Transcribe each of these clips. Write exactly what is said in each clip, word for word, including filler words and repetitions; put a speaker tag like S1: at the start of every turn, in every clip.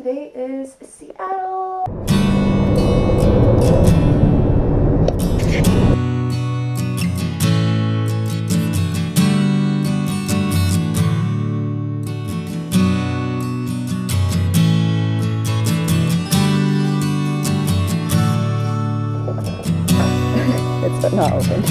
S1: today is Seattle.
S2: It's not open.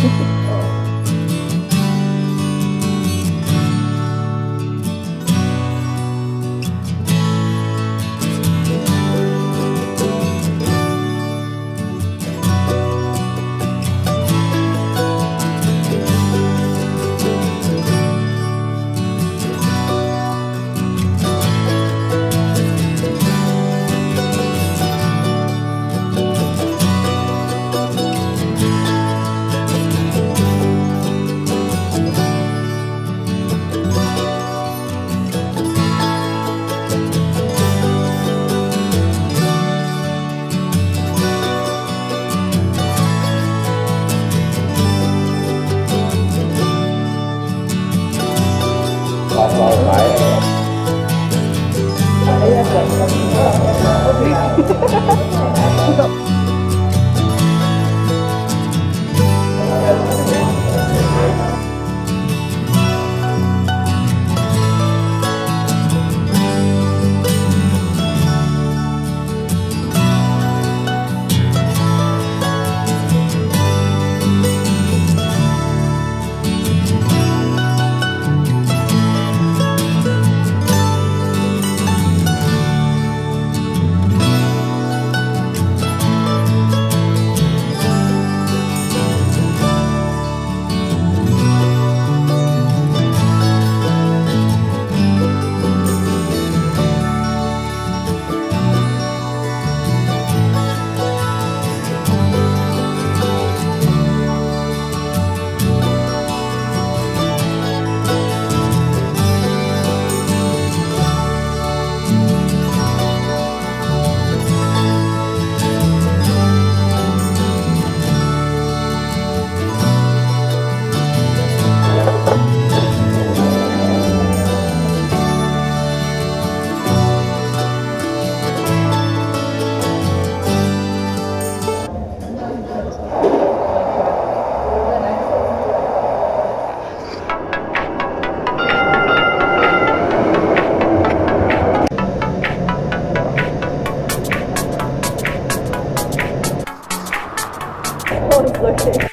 S2: Looking.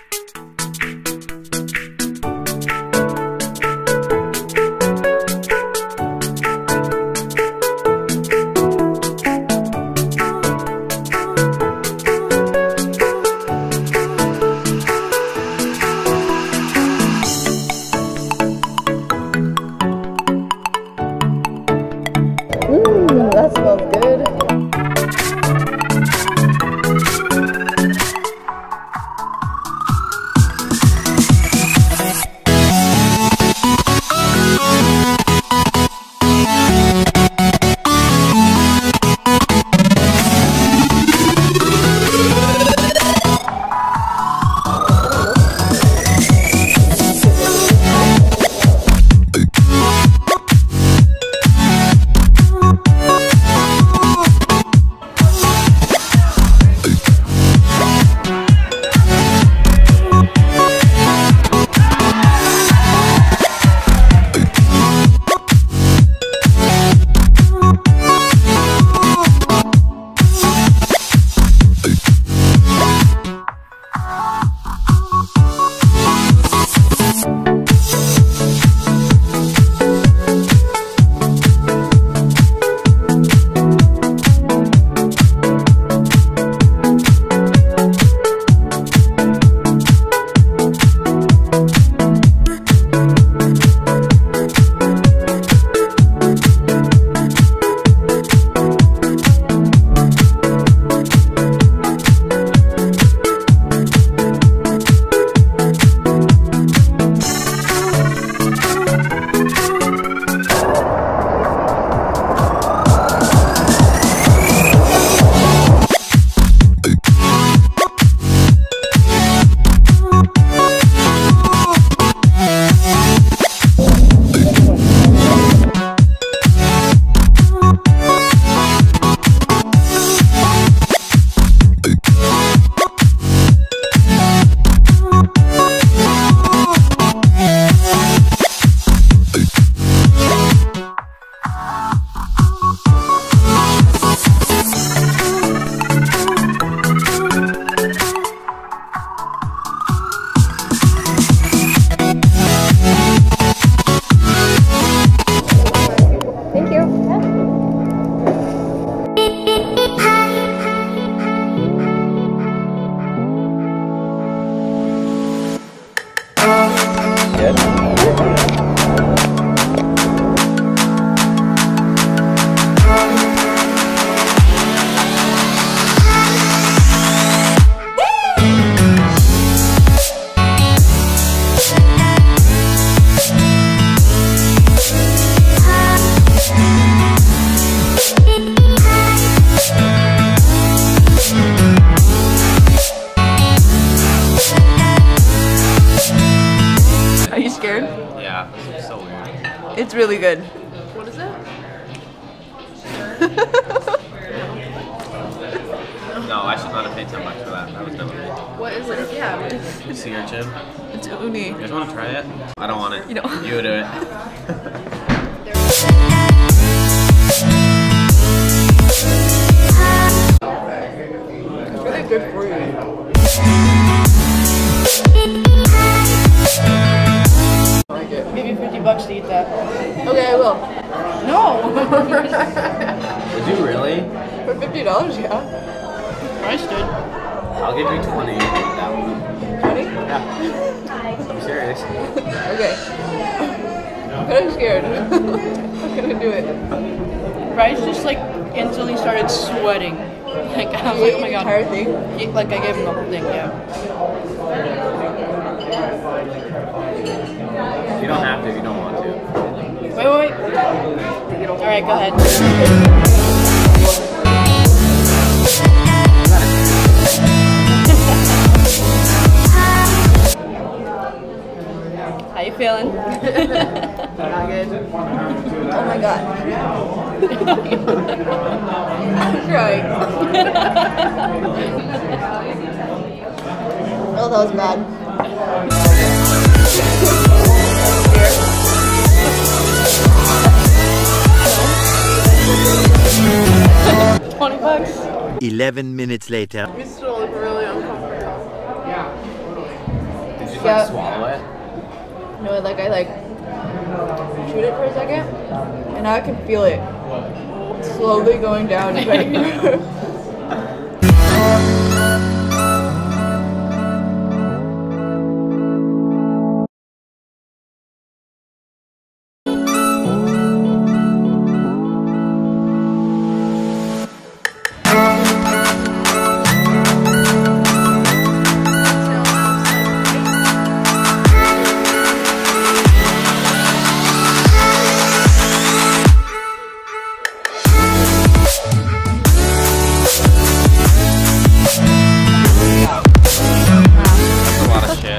S2: Mmm, that smells good. really good.
S3: What is it?
S4: No, I should not have paid ten bucks for that. That was dumb of me.
S3: What is it? Yeah. What is it?
S4: Sea urchin.
S2: It's uni.
S4: You guys want to try it? I don't want it.
S2: You don't.
S4: You do it.
S2: It's really good for you.
S3: Maybe fifty bucks to eat that.
S2: Okay, I will.
S3: No!
S4: Would you really?
S2: For fifty dollars, yeah.
S3: I stood.
S4: I'll give you twenty if you eat that one.
S2: twenty?
S4: Yeah. I'm serious.
S2: Okay. I'm kind of scared. I'm gonna do it.
S3: Bryce just like instantly started sweating. Like I was
S2: You
S3: like,
S2: ate
S3: oh my
S2: the
S3: god.
S2: entire thing?
S3: Yeah, like I gave him the whole thing, yeah.
S4: You don't have to if you don't want to.
S3: Wait, wait, wait. Alright, go ahead. How you feeling?
S2: Not good. Oh my god. I'm crying. Oh, that was bad.
S3: twenty bucks.
S5: Eleven minutes later.
S3: We still look really uncomfortable.
S4: Did you
S2: Yeah.
S4: like swallow it?
S2: No, like I like shoot it for a second, and now I can feel it slowly going down. Like,
S4: That's a lot of shit.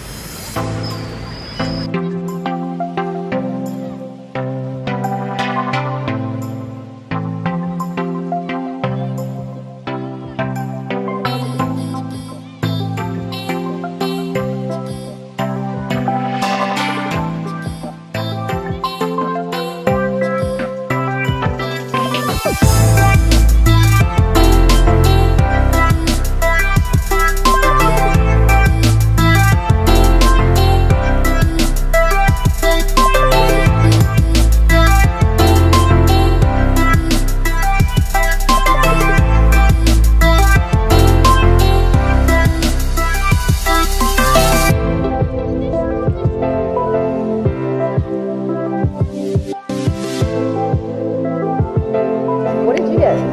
S2: what did you get?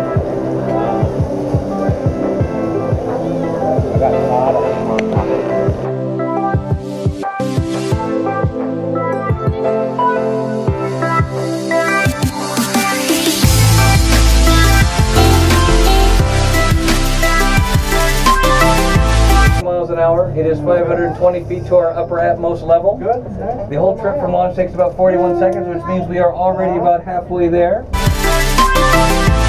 S4: I got caught on
S6: miles an hour. It is five hundred twenty feet to our upper atmost level. Good. The whole trip from launch takes about forty-one seconds, which means we are already about halfway there.